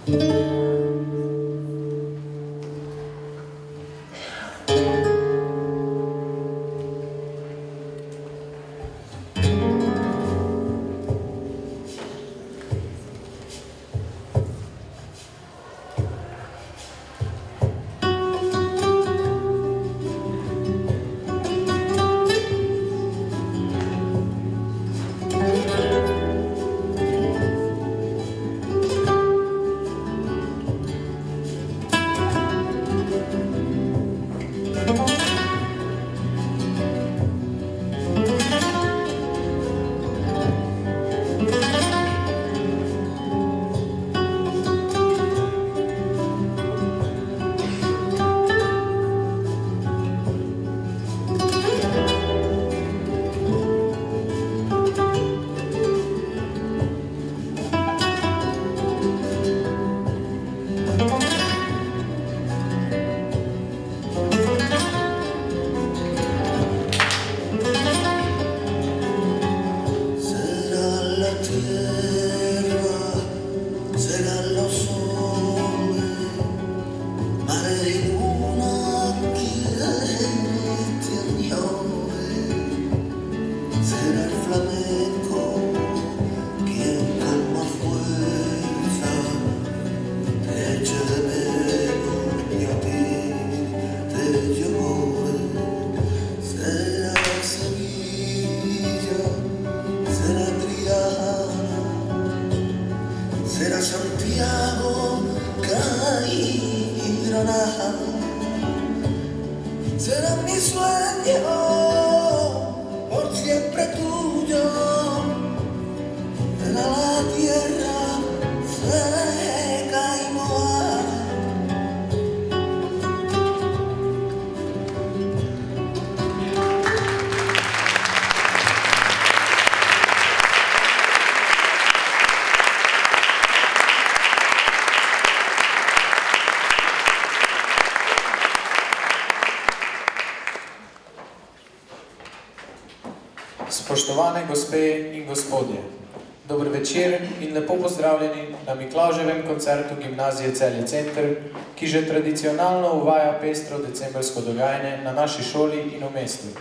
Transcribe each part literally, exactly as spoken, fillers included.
Spoštovane gospe in gospodje, dober večer in lepo pozdravljeni na Miklavževem koncertu Gimnazije Celje Center, ki že tradicionalno uvaja pestro decembrsko dogajanje na naši šoli in v mestu.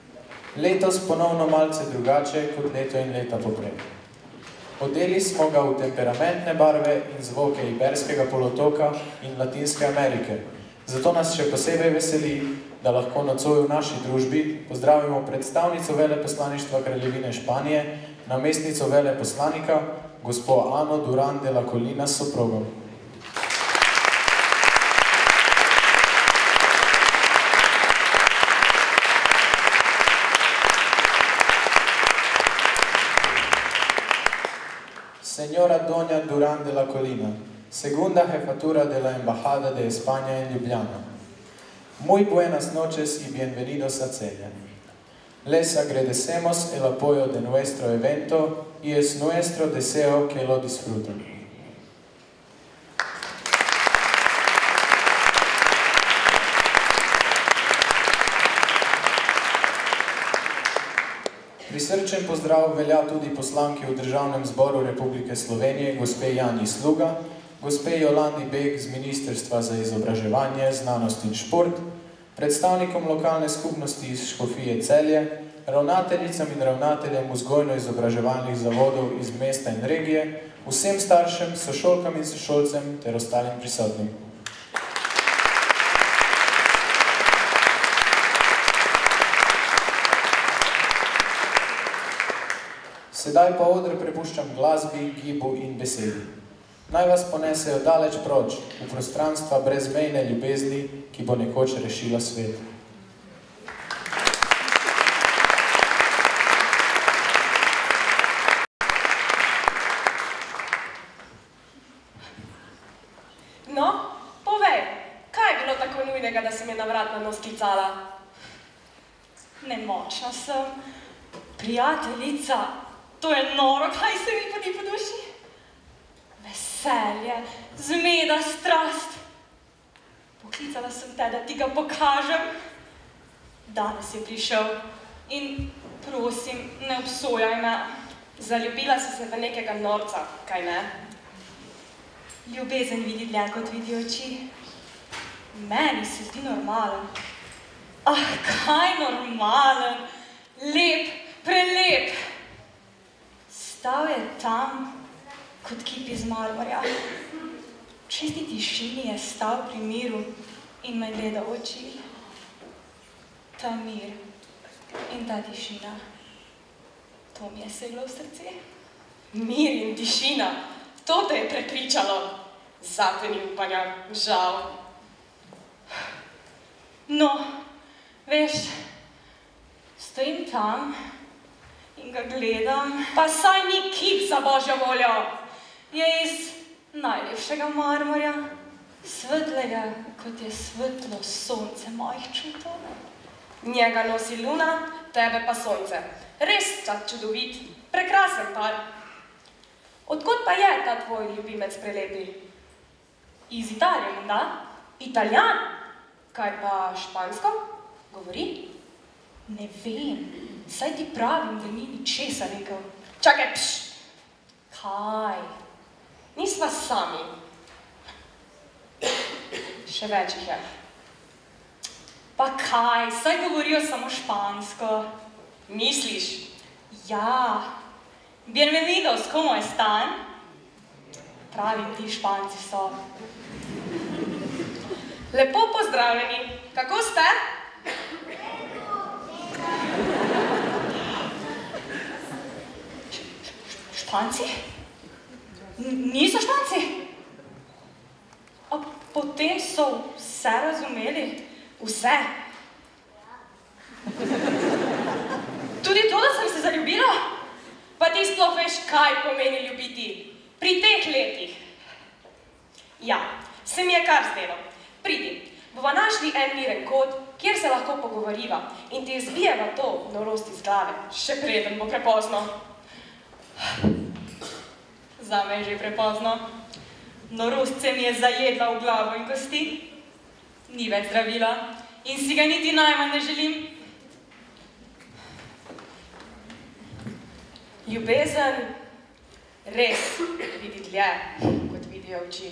Letos ponovno malce drugače kot leto in leta poprej. Odeli smo ga v temperamentne barve in zvoke Iberskega polotoka in Latinske Amerike, zato nas še posebej veseli, da lahko nocoj v naši družbi pozdravimo predstavnico veleposlaništva Kraljevine Španije, namestnico veleposlanika, gospo Ano Duran de la Colina s soprogom. Señora Doña Durán de la Colina, segunda jefatura de la Embajada de España en Ljubljana. Muy buenas noches y bienvenidos a Celje. Les agradecemos el apoyo de nuestro evento y es nuestro deseo que lo disfruten. Prisrčen pozdrav velja tudi poslanki v Državnem zboru Republike Slovenije, gospe Janji Sluga, gospe Jolandi Beg z Ministrstva za izobraževanje, znanost in šport, predstavnikom lokalne skupnosti iz Škofije Celje, ravnateljicam in ravnateljem vzgojno-izobraževalnih zavodov iz mesta in regije, vsem staršem, sošolkam in sošolcem ter ostalim prisotnim. Sedaj pa oder prepuščam glasbi, gibu in besedi. Naj vas ponesejo daleč proč, v prostranstva brezmejne ljubezni, ki bo nekoč rešila svet. No, povej, kaj je bilo tako nujnega, da si me na vrat na nos klicala? Nemočna sem, prijateljica, to je noro, kaj se mi podi po duši? Veselje, zmeda, strast. Poklicala sem te, da ti ga pokažem. Danes je prišel in prosim, ne obsojaj me. Zaljubila si se v nekega norca, kaj ne? Ljubezen vidi dlje, kot vidi oči. Meni se zdi normalen. Ah, kaj normalen, lep, prelep. Stal je tam, kot kip iz marmorja. V čisti tišini je stal pri miru in me gledal v oči. Ta mir in ta tišina, to mi je seglo v srce. Mir in tišina, to te je prepričalo. Zate ni upanja, žal. No, veš, stojim tam in ga gledam. Pa saj ni kip za božjo voljo. Je iz najlepšega marmorja, svetlega, kot je svetlo sonce mojih čutov. Njega nosi luna, tebe pa sonce. Res čak čudovit, prekrasen par. Odkot pa je ta tvoj ljubimec prelepi? Iz Italije, menda? Italijan? Kaj pa špansko? Govori? Ne vem, saj ti pravim, da ni ničesa rekel. Čakaj, pš! Kaj? Nisva sami. Še več jih je. Pa kaj, saj govorijo samo špansko. Misliš? Ja. Bienvenidos, ¿cómo están? Pravim, ti Španci so. Lepo pozdravljeni. Kako ste? Španci? Niso Španci? A potem so vse razumeli? Vse. Tudi to, da sem se zaljubila? Pa ti sploh veš, kaj pomeni ljubiti pri teh letih. Ja, se mi je kar zdelo. Pridi, bova našli en miren kot, kjer se lahko pogovoriva in ti izbijeva to norost iz glave, še preden bo prepozno. Zame je že prepozno. Norost se mi je zajedla v glavo in kosti. Ni več zdravila in si ga niti najmanj ne želim. Ljubezen res vidi dlje, kot vidijo oči.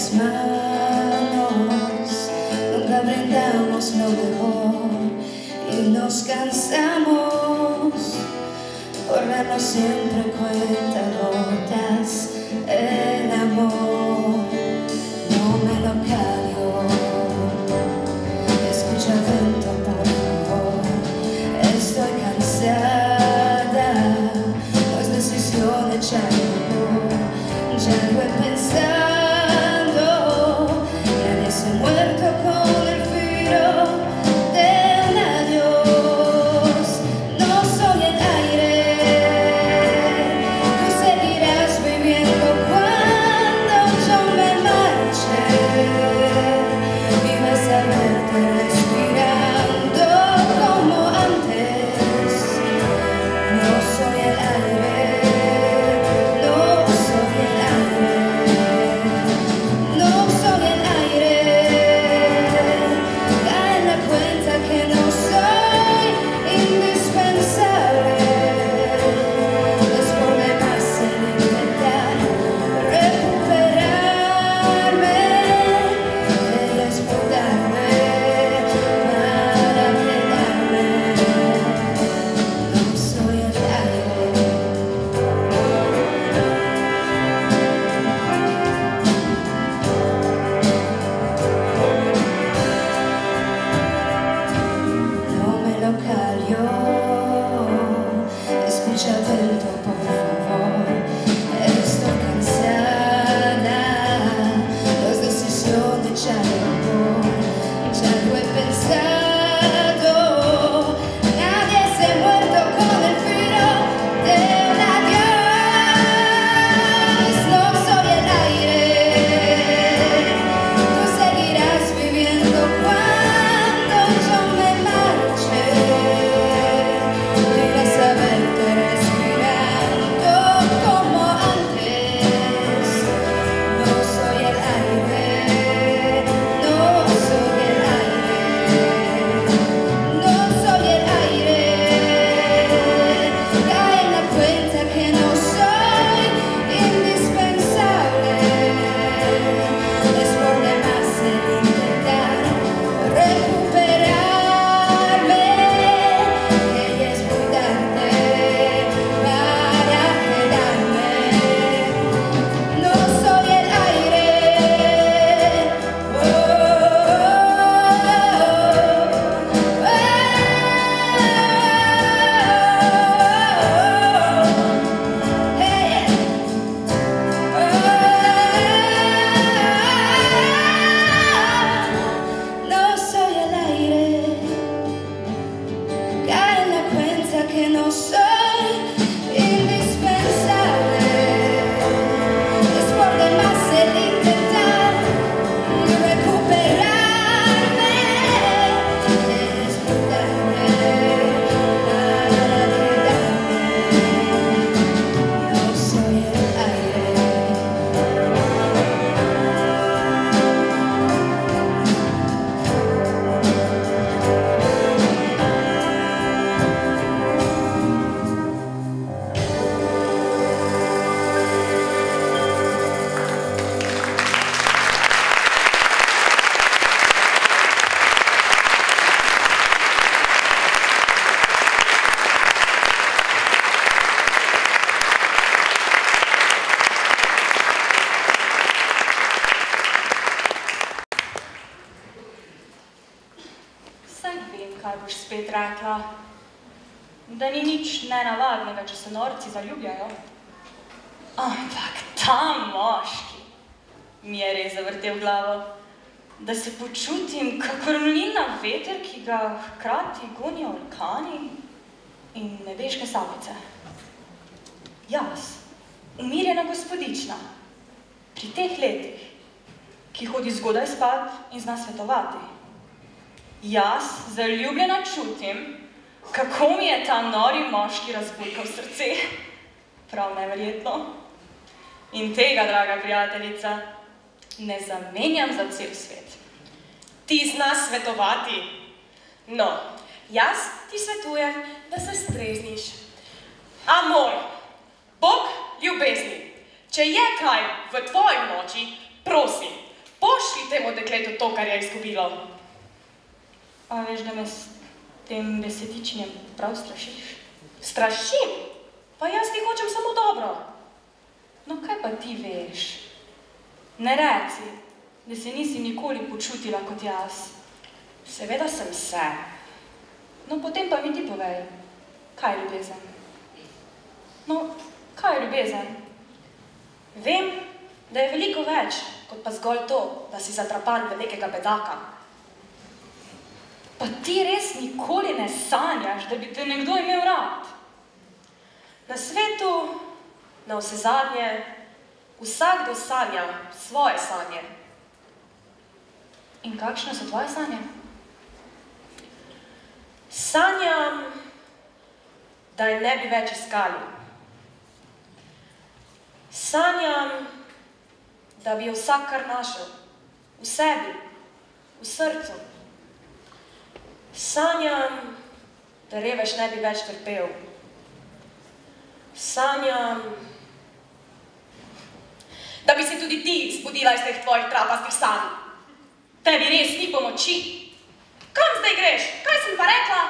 las manos, nunca brindamos lo mejor y nos cansamos por darnos siempre cuentagotas el amor. No me lo callo, escucha atento por favor, estoy cansada, no es decisión de echarme por, ya lo he pensado, nadie se ha muerto con el filo de un adiós. No soy el aire, tú seguirás viviendo cuando yo me marche y vas a verte respirando como antes. No soy el aire, no soy el aire, no soy el aire. Cae en la cuenta que no soy indispensable. Es por demás el intentar recuperarme, ella es muy tarde para quedarme. No soy el aire. No me lo callo, escucha atento por favor, estoy cansada, no es decisión de echarle amor, ya lo he pensado, nadie se ha muerto con el filo de un adiós. No soy el aire, tú seguirás viviendo cuando yo me marche y vas a verte respirando como antes. No soy el aire, no soy el aire, no soy el aire. Cae en la cuenta que no soy indispensable. Es por demás el intentar recuperarme, ella es muy tarde para quedarme. No soy el aire, oh, oh, oh, hey. No soy el aire, cae en la cuenta que no soy indispensable. Es por demás el intentar recuperarme, es muy tarde para quedarme. No soy el aire. Saj vem, kaj boš spet rekla. Da ni nič nenavadnega, če se norci zaljubljajo. Ampak ta moški mi je res zavrtel glavo, da se počutim kakor mlin na veter, ki ga hkrati gonijo orkani in nebeške sapice. Jaz, umirjena gospodična, pri teh letih, ki hodi zgodaj spat in zna svetovati. Jaz, zaljubljena, čutim, kako mi je ta nori moški razburkal srce. Prav neverjetno. In tega, draga prijateljica, ne zamenjam za cel svet. Ti zna svetovati? No, jaz ti svetujem, da se strezniš. Amor, Bog ljubezni, če je kaj v tvoji moči, prosim, dekletu to, kar je izgubilo. A veš, da me s tem besedičenjem prav strašiš? Strašim? Pa jaz ti hočem samo dobro. No, kaj pa ti veš? Ne reci, da se nisi nikoli počutila kot jaz. Seveda sem se. No, potem pa mi ti povej, kaj je ljubezen? No, kaj je ljubezen? Vem, da je veliko več, kot pa zgolj to, da si zatrapan v nekega bedaka. Pa ti res nikoli ne sanjaš, da bi te nekdo imel rad? Na svetu, na vsezadnje, vsakdo sanja svoje sanje. In kakšne so tvoje sanje? Sanjam, da je ne bi več iskali. Sanjam, da bi jo vsak kar našel. V sebi, v srcu. Sanjam, da revež ne bi več trpel. Sanjam, da bi se tudi ti zbudila iz teh tvojih trapastih sanj. Tebi res ni pomoči. Kam zdaj greš? Kaj sem pa rekla?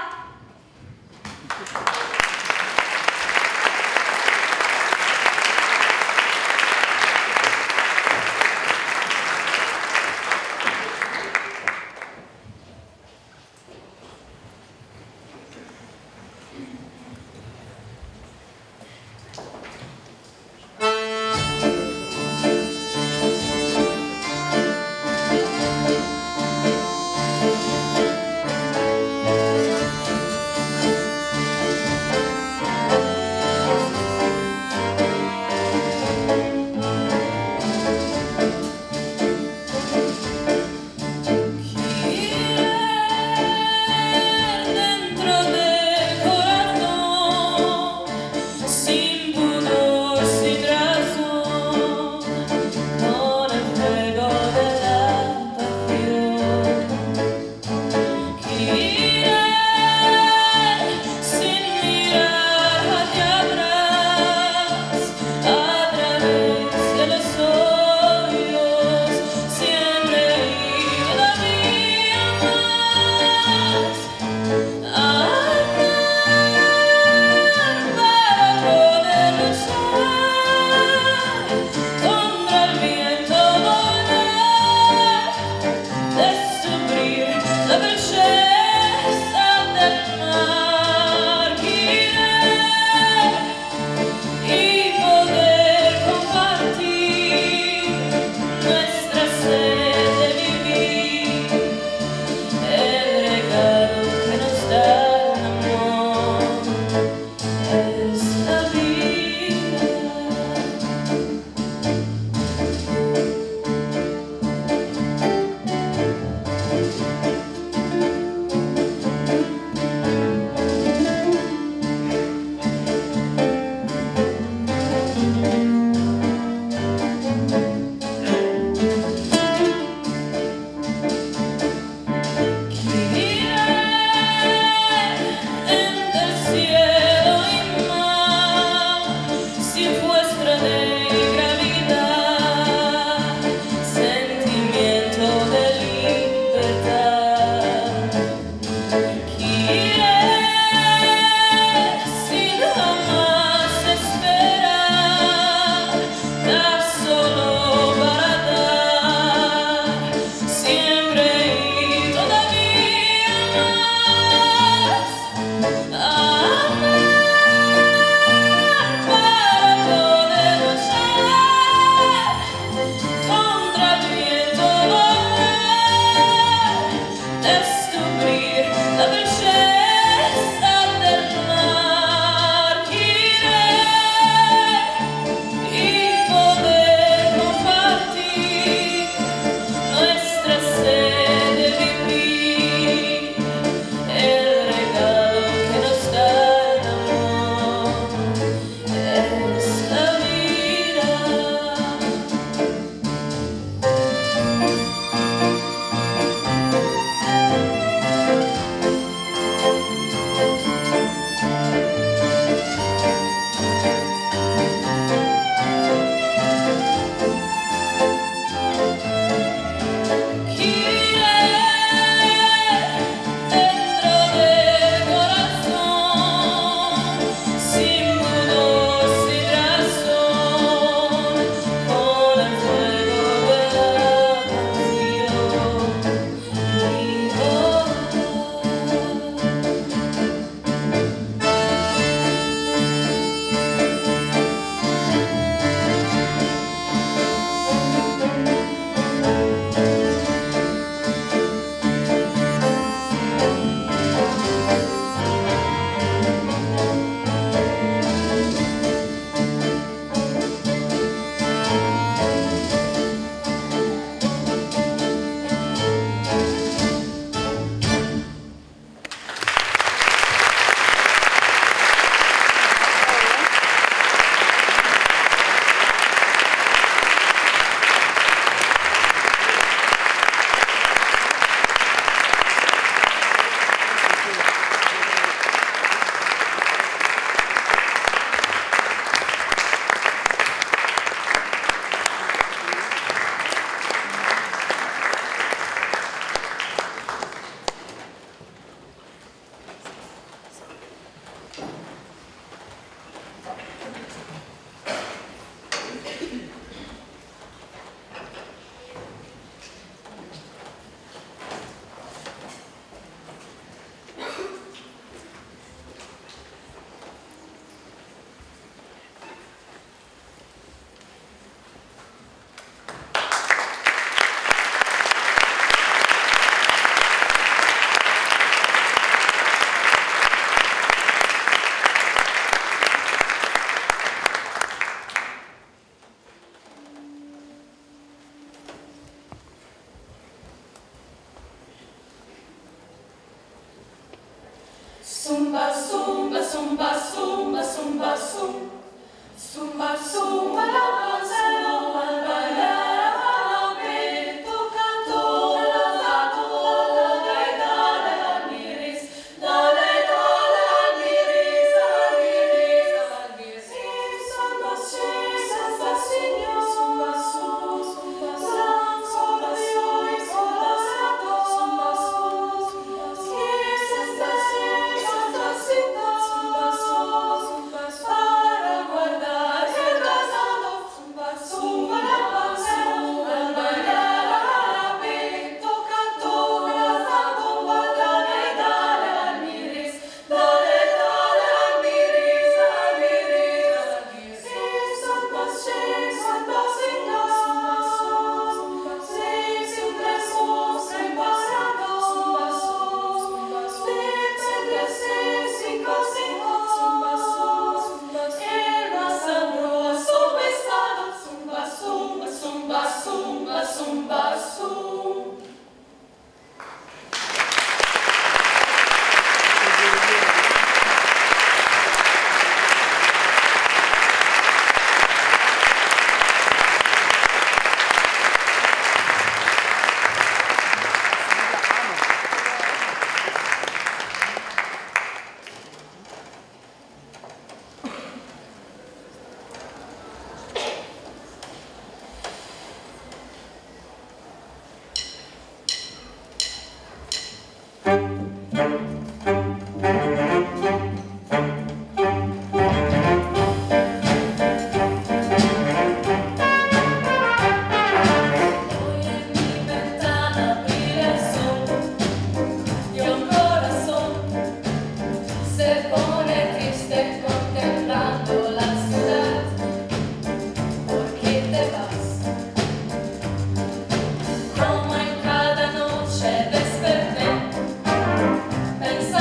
Zumba, zumba, zumba, zumba, zumba, zumba. Zumba, zumba, la panzano, al bailar al vento cantó la fatola, dale, dale al miris, dale, dale al miris, al miris, al miris. Zumba, zumba, signor, zumba, zumba, zumba, zumba, zumba, zumba, zumba, para guardar el casado, zumba, zumba, la panzano, al bailar al vento cantó la fatola, dale, dale al miris, dale, dale al miris, al miris, al miris. Zumba, zumba, signor, zumba, siempre somos embarazados, zumba, zumba, siempre cinco, cinco, zumba, zumba, el más sabroso pescado, zumba, zumba, zumba, zumba, zumba, zumba. Hoy en mi ventana brilla el sol y un corazón se pone triste contemplando la ciudad. ¿Por qué te vas? Como en cada noche desperté pensando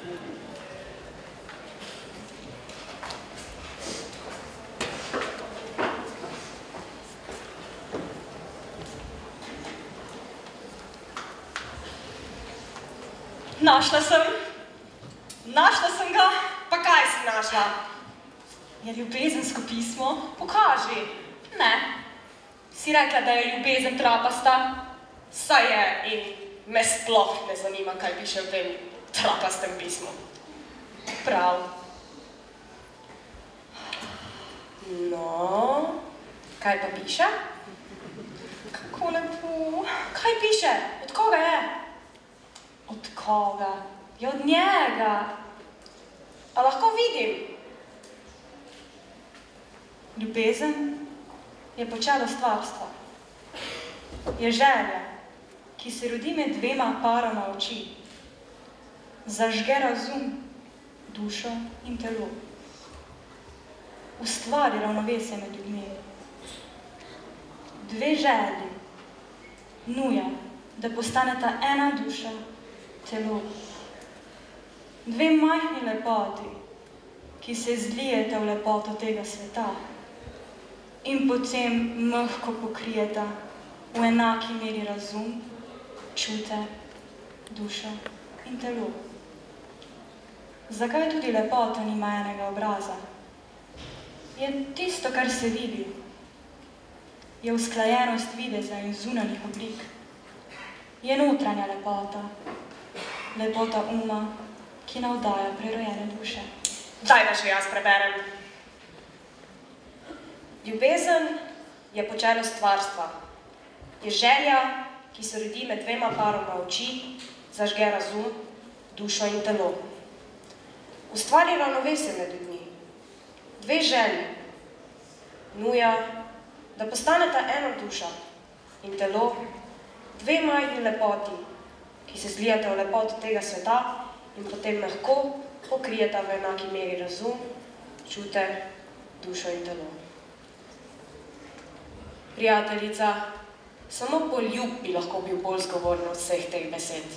Našla sem. Našla sem ga. Pa kaj si našla? Je ljubezensko pismo? Pokaži. Ne. Si rekla, da je ljubezen trapasta? Saj je in me sploh ne zanima, kaj piše v tem trapastem pismu. Prav. No, kaj pa piše? Kako lepo. Kaj piše? Od koga je? Od koga? Je od njega. A lahko vidim? Ljubezen je počelo stvarstva. Je želja, ki se rodi med dvema parama oči. Zažge razum, dušo in telo. Ustvari ravnovesje med ljudmi. Dve želji nuja, da postaneta ena duša, telo. Dve majhni lepoti, ki se zlijeta v lepoto tega sveta in potem mehko pokrijeta v enaki meri razum, čute, dušo in telo. Zakaj tudi lepota nima enega obraza? Je tisto, kar se vidi. Je usklajenost videza in zunanjih oblik. Je notranja lepota. Lepota uma, ki navdaja prerojene duše. Daj, da še jaz preberem. Ljubezen je počelo stvarstva. Je želja, ki se rodi med dvema paroma oči, zažge razum, dušo in telo. Ustvari ravnovesje med ljudmi. Dve želji nuja, da postaneta ena duša in telo, dve majhni lepoti, ki se zlijeta v lepoto tega sveta in potem lahko pokrijeta v enaki meri razum, čute, dušo in telo. Prijateljica, samo poljub bi lahko bil bolj zgovoren od vseh teh besed.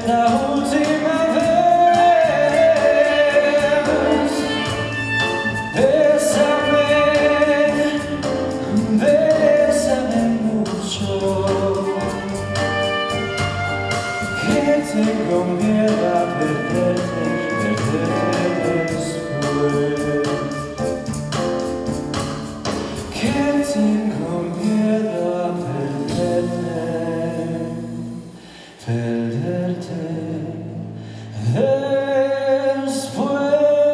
la última vez. Bésame, bésame mucho, que tengo miedo a perderte, perderte después. Que tengo miedo a perderte, perderte después.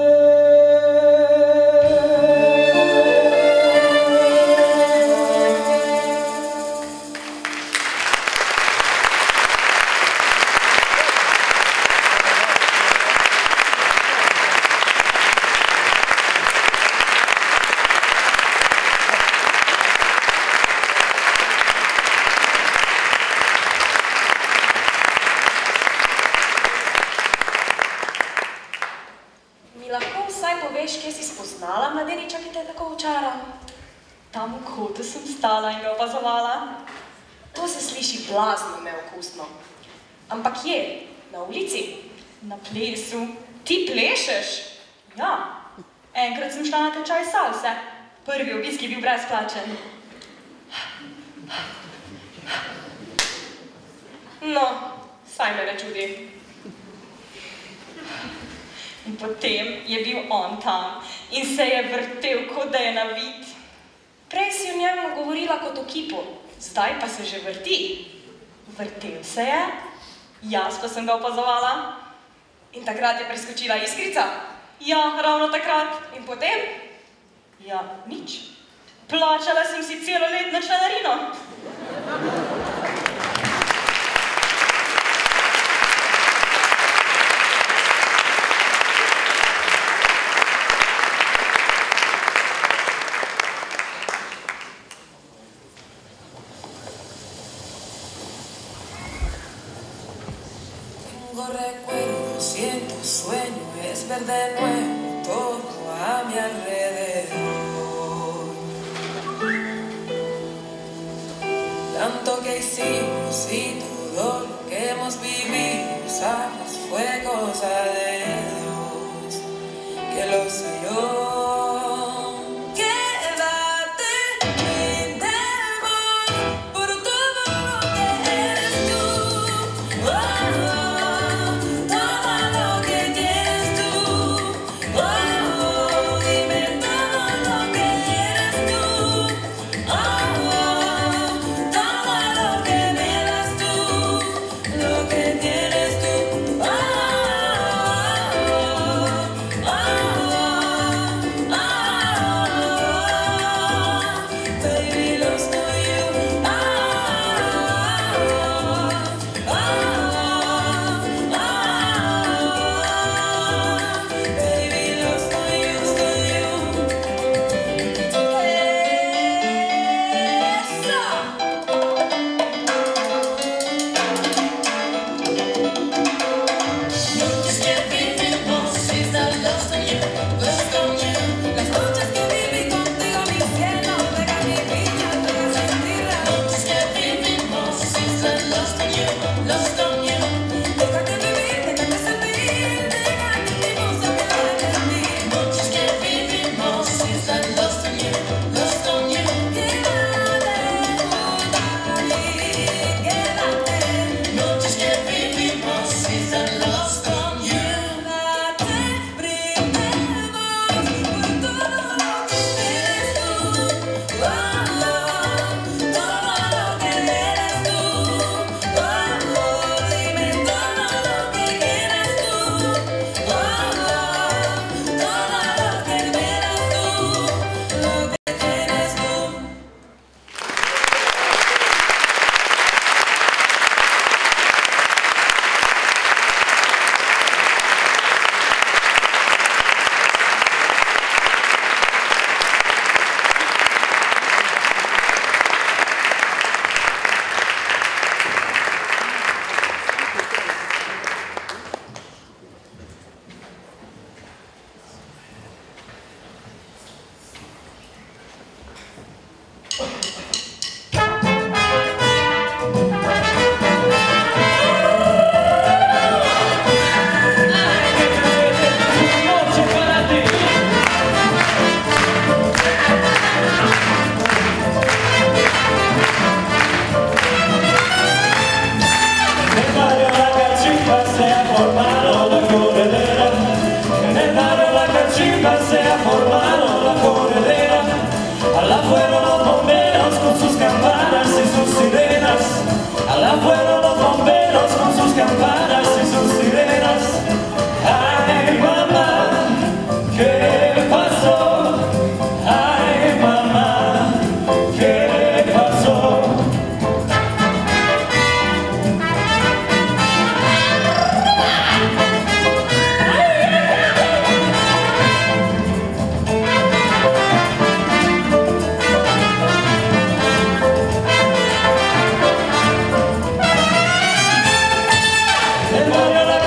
Lahko vsaj poveš, kje si spoznala mladeniča, ki te tako očara? Tam v kotu sem stala in ga opazovala. To se sliši blazno neokusno. Ampak je, na ulici, na plesu. Ti plešeš? Ja. Enkrat sem šla na tečaj salse. Prvi obisk je bil brezplačen. No, saj me ne čudi. In potem je bil on tam in se je vrtel, kot da je navit. Prej si o njemu govorila kot o kipu, zdaj pa se že vrti. Vrtel se je, jaz pa sem ga opazovala. In takrat je preskočila iskrica. Ja, ravno takrat. In potem? Ja, nič. Plačala sem si celoletno članarino. Recuerdo, siento, sueño, es ver de nuevo todo a mi alrededor. Tanto que hicimos y todo lo que hemos vivido, sabes, fue cosa de Dios, que lo sé yo.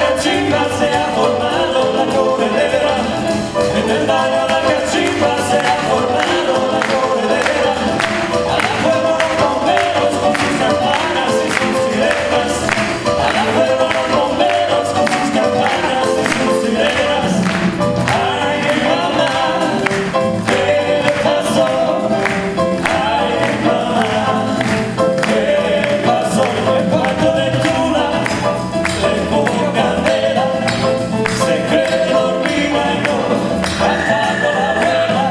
cachimba se ha formado la corredera, en el barrio la cachimba se ha formado la corredera. Allá fueron los bomberos con sus campanas y sus sirenas, allá fueron los bomberos con sus campanas y sus sirenas. Ay, mamá, ¿qué le pasó? Ay, mamá, ¿qué pasó? El cuarto de Tula le cogió candela, se cree dormida y no bajando la vela.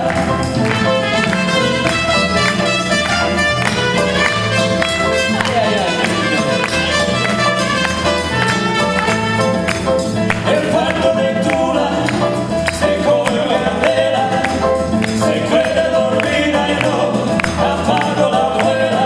El cuarto de Tula se cogió candela, se cree dormida y no bajando la vela.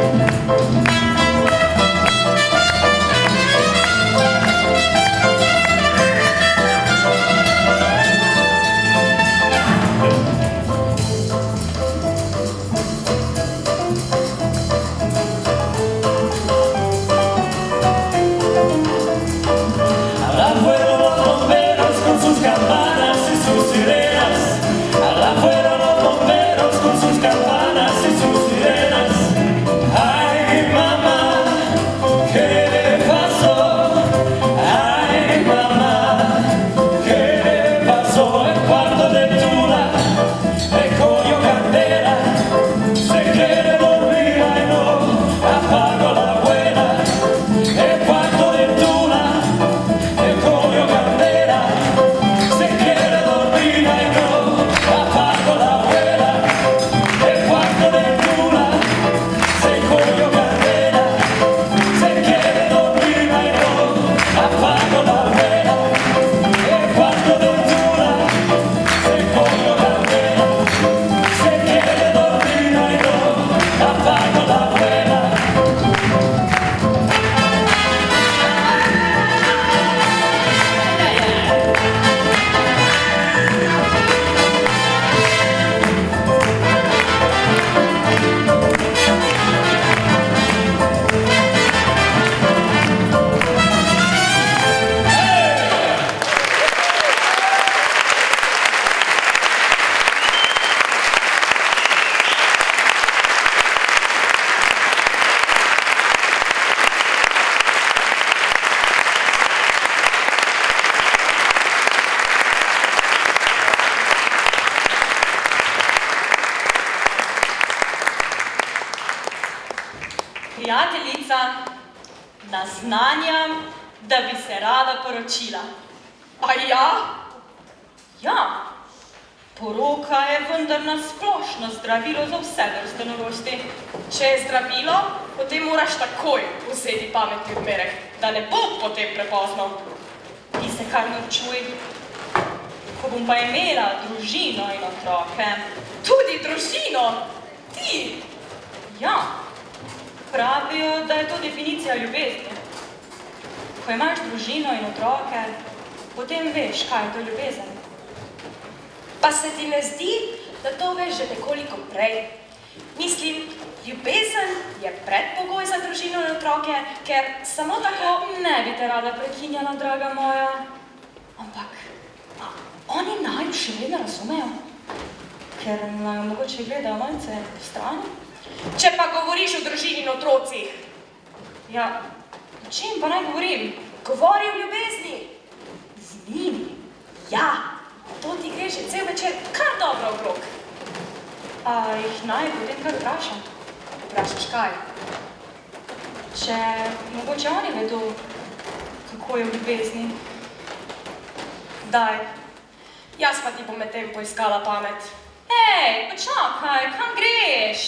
Allá fueron los bomberos con sus campanas y sus sirenas, allá fueron los bomberos con sus campanas y sus sirenas. Ay, mamá, ¿qué le pasó? Ay, mamá, ¿qué le pasó? El cuarto de Tula le cogió candela, se quiere dormir y no apagó la abuela. El cuarto de Tula le cogió candela, se quiere dormir y no apagó la abuela. El cuarto de Tula se cogió candela, se quiere dormir y no apagó la abuela. El cuarto de Tula se cogió candela, se quiere dormir y no apagó la abuela. Prijateljica, naznanjam, da bi se rada poročila. A ja? Ja. Poroka je vendar na splošno zdravilo za vse vrste norosti. Če je zdravilo, potem moraš takoj vzeti pametni odmerek, da ne bo potem prepozno. Ti se kar norčuj. Ko bom pa imela družino in otroke, tudi družino, ti, ja, pravijo, da je to definicija ljubezni. Ko imaš družino in otroke, potem veš, kaj je to ljubezen. Pa se ti ne zdi, da to veš že nekoliko prej? Mislim, ljubezen je predpogoj za družino in otroke, ker samo tako... Ne bi te rada prekinjala, draga moja. Ampak, a oni naju še vedno razumejo? Ker naju mogoče gledajo malce po strani? Če pa govoriš o družini in otrocih. Ja, o čem pa naj govorim? Govori o ljubezni. Z njimi? Ja, to ti gre že cel večer kar dobro okrog. A jih naj potem kar vprašam? Vprašaš kaj? Če mogoče oni vedo, kako je v ljubezni. Daj, jaz pa ti bom medtem poiskala pamet. Ej, počakaj, kam greš?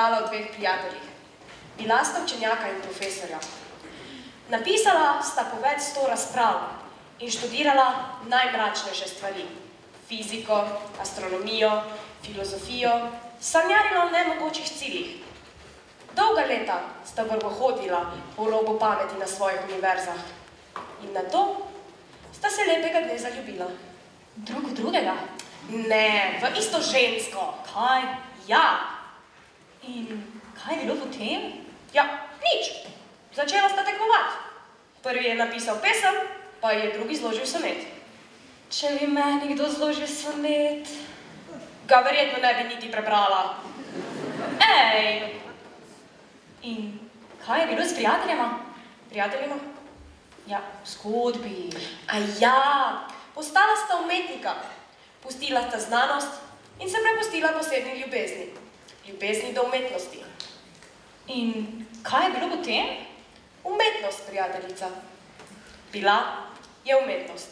brala o dveh prijateljih. Bila sta učenjaka in profesorja. Napisala sta po več sto razprav in študirala najmračnejše stvari. Fiziko, astronomijo, filozofijo, sanjarila o nemogočih ciljih. Dolga leta sta vrvohodila po robu pameti na svojih univerzah in nato sta se lepega dne zaljubila. Drug v drugega? Ne, v isto žensko. Kaj? Ja. In kaj je bilo potem? Ja, nič. Začela sta tekmovati. Prvi je napisal pesem, pa je drugi zložil sonet. Če bi meni kdo zložil sonet... Ga verjetno ne bi niti prebrala. Ej! In kaj je bilo s prijateljema? Prijateljima? Ja, v zgodbi. A ja, postala sta umetnika. Pustila sta znanost in se prepustila posebni ljubezni. Ljubezni do umetnosti. In kaj je bilo potem? Umetnost, prijateljica. Bila je umetnost.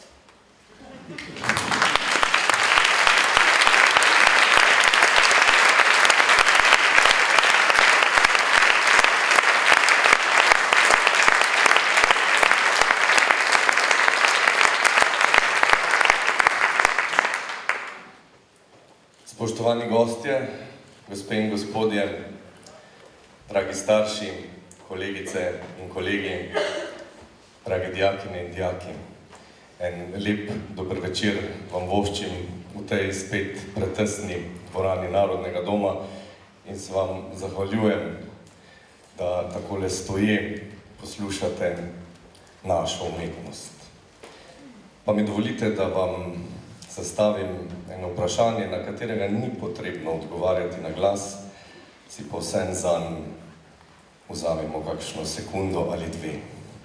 Spoštovani gostje, gospe in gospodje, dragi starši, kolegice in kolegi, dragi dijakine in dijaki. En lep dober večer vam voščim v tej spet pretesni dvorani Narodnega doma in se vam zahvaljujem, da takole stoje poslušate našo umetnost. Pa mi dovolite, da vam zastavim eno vprašanje, na katerega ni potrebno odgovarjati na glas, si pa vsem zanj vzamemo kakšno sekundo ali dve.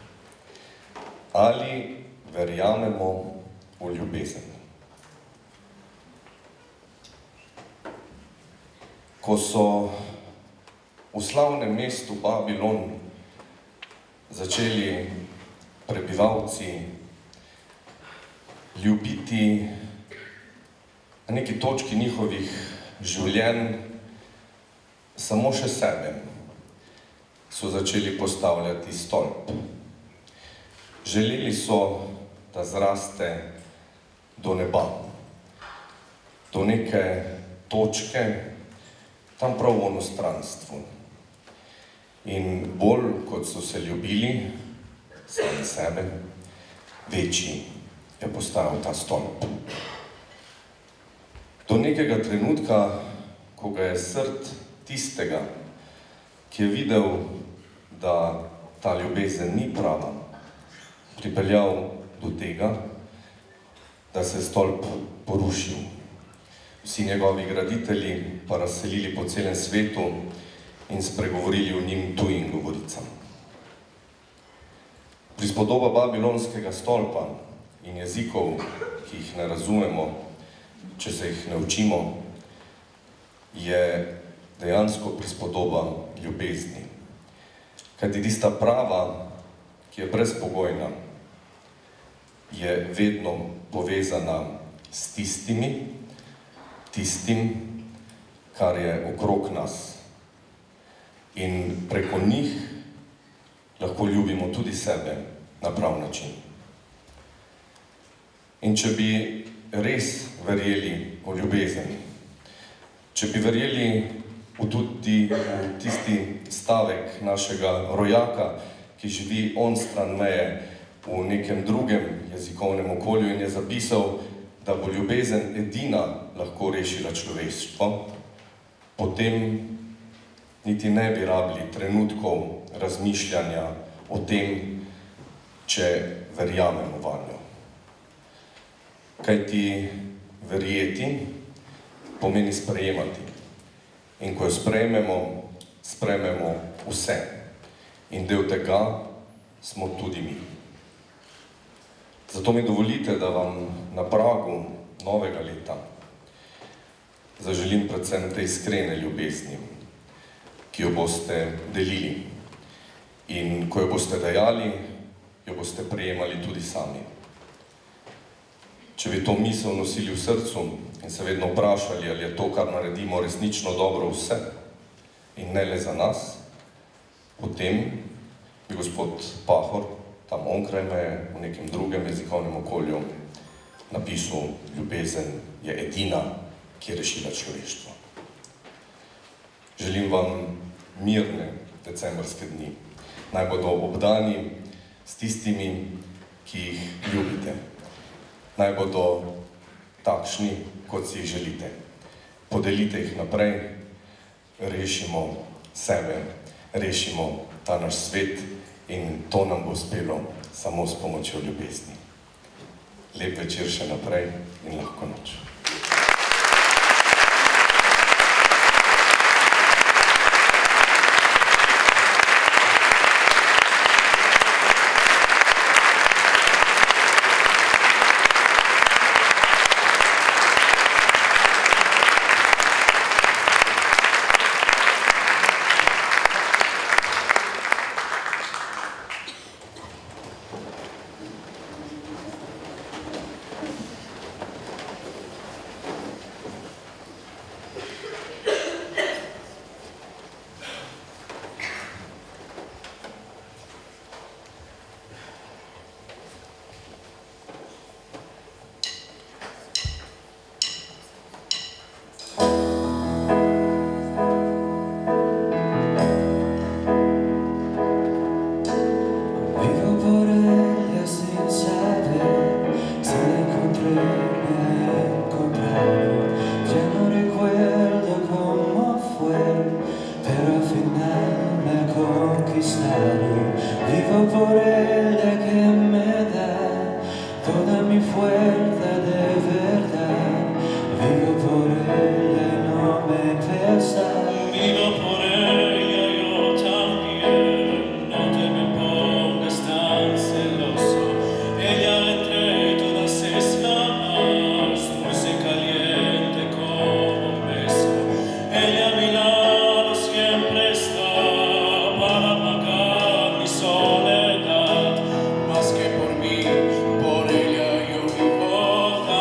Ali verjamemo v ljubezen? Ko so v slavnem mestu Babilon začeli prebivalci ljubiti na neki točki njihovih življenj samo še sebe, so začeli postavljati stolp. Želeli so, da zraste do neba, do neke točke, tam prav v onostranstvu. In bolj, kot so se ljubili, sami sebe, večji je postajal ta stolp. Do nekega trenutka, ko ga je srd tistega, ki je videl, da ta ljubezen ni prava, pripeljal do tega, da se je stolp porušil. Vsi njegovi graditelji pa razselili po celem svetu in spregovorili o njim tujim govoricam. Prispodoba babilonskega stolpa in jezikov, ki jih ne razumemo, če se jih ne učimo, je dejansko prispodoba ljubezni. Kajti tista prava, ki je brezpogojna, je vedno povezana s tistimi, tistim, kar je okrog nas. In preko njih lahko ljubimo tudi sebe na prav način. In če bi res verjeli o ljubezeni, če bi verjeli v tudi v tisti stavek našega rojaka, ki živi onstran meje v nekem drugem jezikovnem okolju in je zapisal, da bo ljubezen edina lahko rešila človeštvo, potem niti ne bi rabili trenutkov razmišljanja o tem, če verjamemo vanjo. Kajti verjeti pomeni sprejemati. In ko jo sprejmemo, sprejmemo vse. In del tega smo tudi mi. Zato mi dovolite, da vam na pragu novega leta zaželim predvsem te iskrene ljubezni, ki jo boste delili. In ko jo boste dajali, jo boste prejemali tudi sami. Če bi to misel nosili v srcu in se vedno vprašali, ali je to, kar naredimo, resnično dobro vse in in ne le za nas, potem bi gospod Pahor, tam onkraj meje, v nekem drugem jezikovnem okolju, napisal: ljubezen je edina, ki je rešila človeštvo. Želim vam mirne decembrske dni. Naj bodo obdani s tistimi, ki jih ljubite. Naj bodo takšni, kot si jih želite. Podelite jih naprej, rešimo sebe, rešimo ta naš svet in to nam bo uspelo samo s pomočjo ljubezni. Lep večer še naprej in lahko noč. Por ella yo vivo.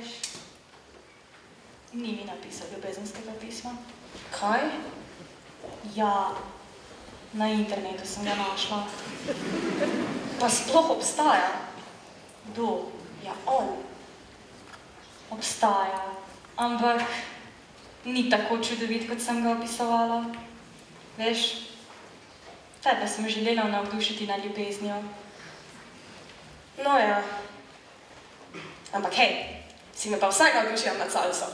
veš, ni mi napisal ljubezenskega pisma. Kaj? Ja, na internetu sem ga našla. Pa sploh obstaja? Kdo? Ja, on. Obstaja, ampak ni tako čudovit, kot sem ga opisovala. Veš, tebe sem želela navdušiti nad ljubeznijo. No ja. Ampak hej, si me pa vsaj navdušila nad salso.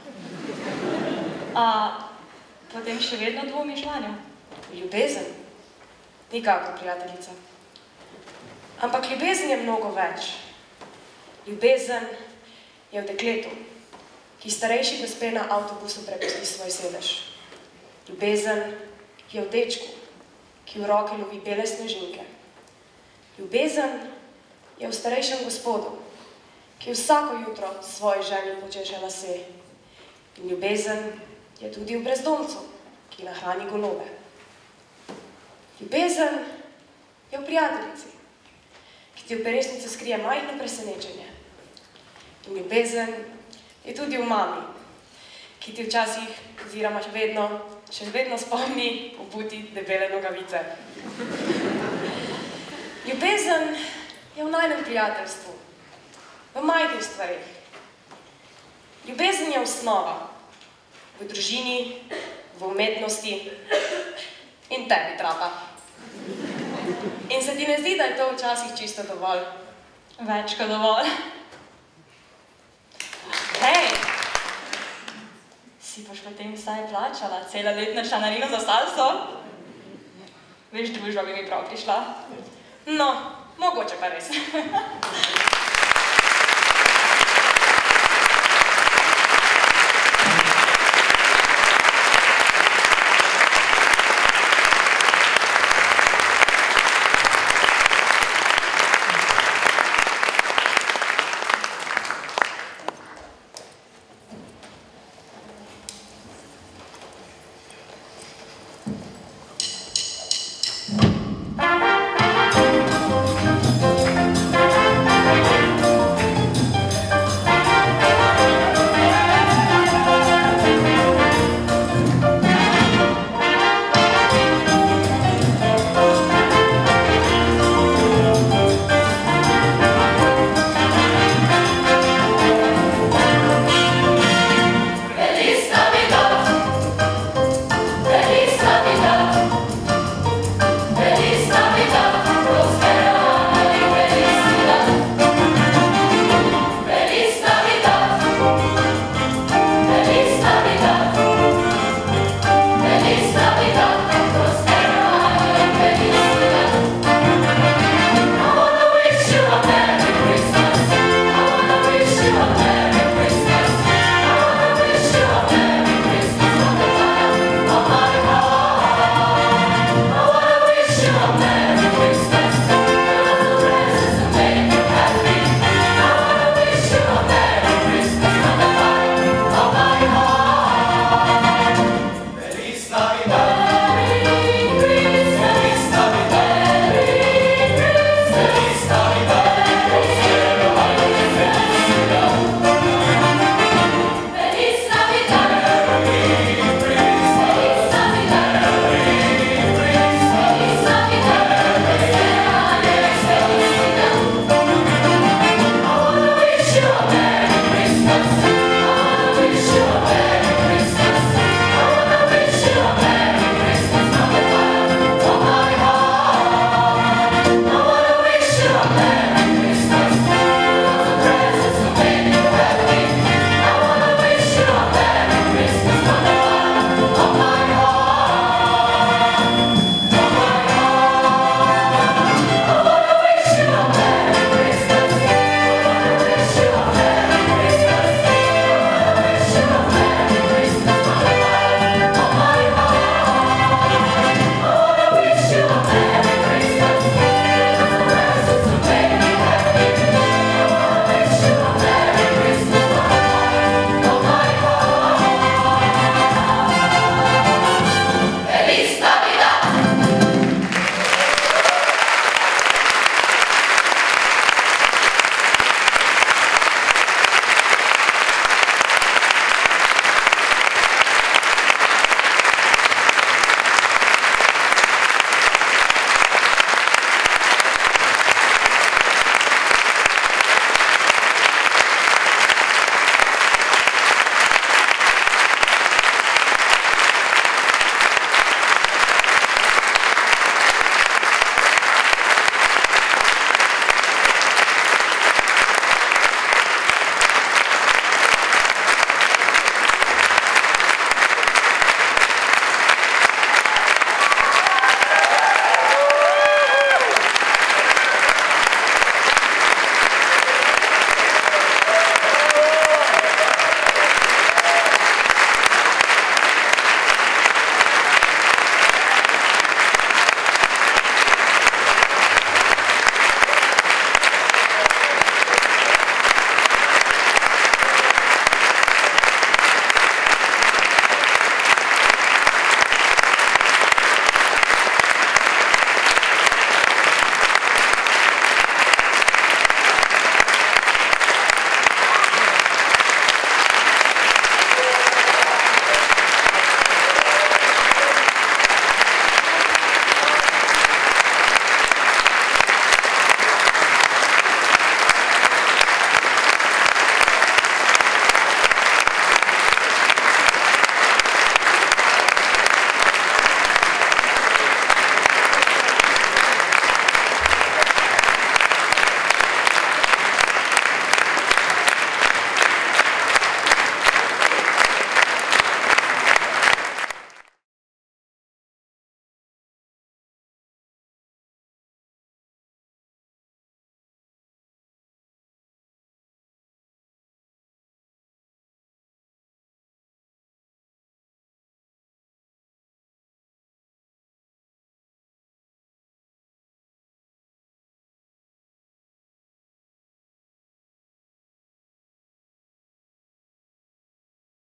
A potem še vedno dvomiš vanjo? Ljubezen? Nikakor, prijateljica. Ampak ljubezen je mnogo več. Ljubezen je v dekletu, ki starejši gospe na avtobusu prepusti svoj sedež. Ljubezen je v dečku, ki v roke lovi bele snežinke. Ljubezen je v starejšem gospodu, ki vsako jutro svoji ženi počeše lase. In ljubezen je tudi v brezdomcu, ki nahrani golobe. Ljubezen je v prijateljici, ki ti v peresnici skrije majhno presenečenje. In ljubezen je tudi v mami, ki ti včasih, oziroma še vedno, še vedno spomni obuti debele nogavice. Ljubezen je v najnem prijateljstvu, v majhnih stvarih. Ljubezen je osnova v družini, v umetnosti in tebi trapa. In se ti ne zdi, da je to včasih čisto dovolj? Več kot dovolj. Hej! Si boš potem vsaj plačala cela letna članarina za salso? Veš, družba bi mi prav prišla. No, mogoče pa res.